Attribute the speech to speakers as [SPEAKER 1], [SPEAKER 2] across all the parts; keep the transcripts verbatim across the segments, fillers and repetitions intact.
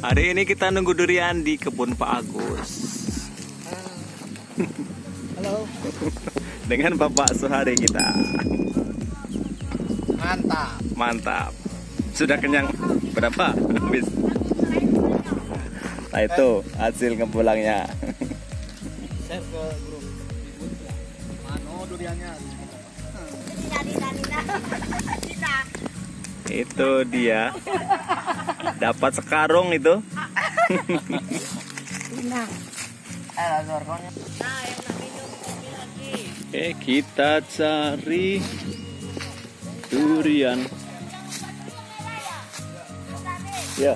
[SPEAKER 1] Hari ini kita nunggu durian di kebun Pak Agus.
[SPEAKER 2] Halo.
[SPEAKER 1] Dengan Bapak Suhari kita.
[SPEAKER 2] Mantap.
[SPEAKER 1] Mantap. Sudah kenyang berapa? Habis. Nah itu hasil ngepulangnya.
[SPEAKER 2] Share ke grup. Mano duriannya.
[SPEAKER 1] Itu dia. Dapat sekarung itu.
[SPEAKER 2] Nah. Eh, zorkonya.
[SPEAKER 1] Oke, kita cari durian. Ya.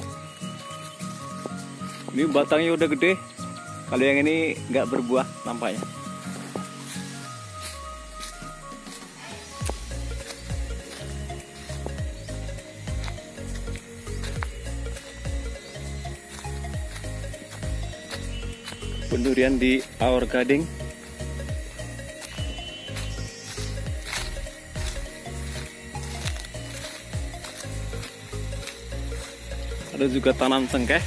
[SPEAKER 1] Ini batangnya udah gede. Kalau yang ini nggak berbuah nampaknya. Durian di Our Gading. Ada juga tanam cengkeh,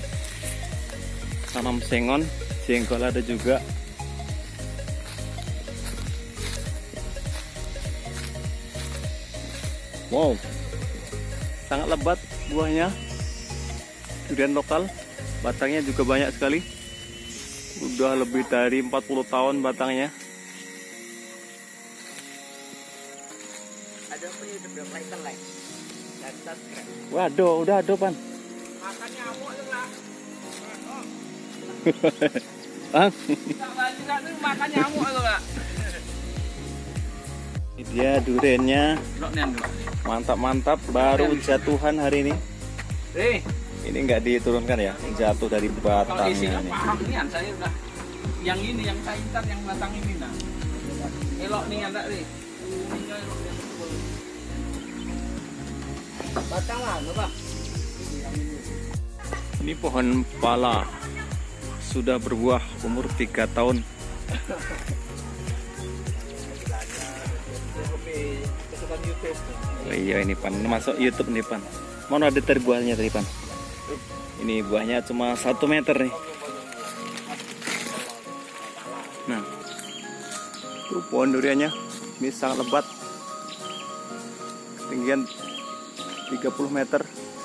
[SPEAKER 1] tanam sengon, jengkol ada juga. Wow, sangat lebat buahnya. Durian lokal, batangnya juga banyak sekali. Udah lebih dari empat puluh tahun batangnya.
[SPEAKER 2] Ada apa ya, udah like like dan subscribe.
[SPEAKER 1] Waduh, udah ada pan.
[SPEAKER 2] Makan nyamuk tuh lah.
[SPEAKER 1] Ah.
[SPEAKER 2] Tak balik tak tuh makan nyamuk tuh lah.
[SPEAKER 1] Ini dia duriannya. Mantap-mantap, baru jatuhan hari ini.
[SPEAKER 2] Eh.
[SPEAKER 1] Ini nggak diturunkan ya, jatuh dari batangnya.
[SPEAKER 2] Kalau isinya
[SPEAKER 1] ini.
[SPEAKER 2] paham nih, saya udah yang ini yang kaitan yang batang ini nah. Elok nih ada nih. Batang lah, Pak.
[SPEAKER 1] Ini pohon pala sudah berbuah umur tiga tahun. Oh iya ini pan, masuk YouTube nih pan. Mana ada tadi buahnya tadi pan? Ini buahnya cuma satu meter nih. Nah, itu pohon duriannya. Ini sangat lebat. Ketinggian tiga puluh meter.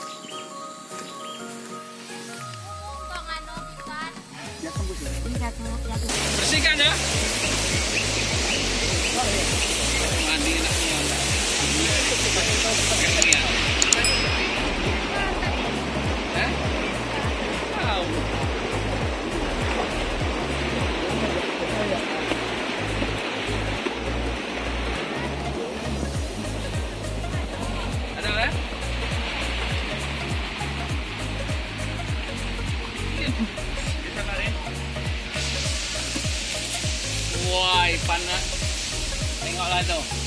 [SPEAKER 2] Bersihkan ya. Mandi naknya. Eh? Tahu. Ada ya? Bisa lari. Wah, panas. Tengoklah tuh.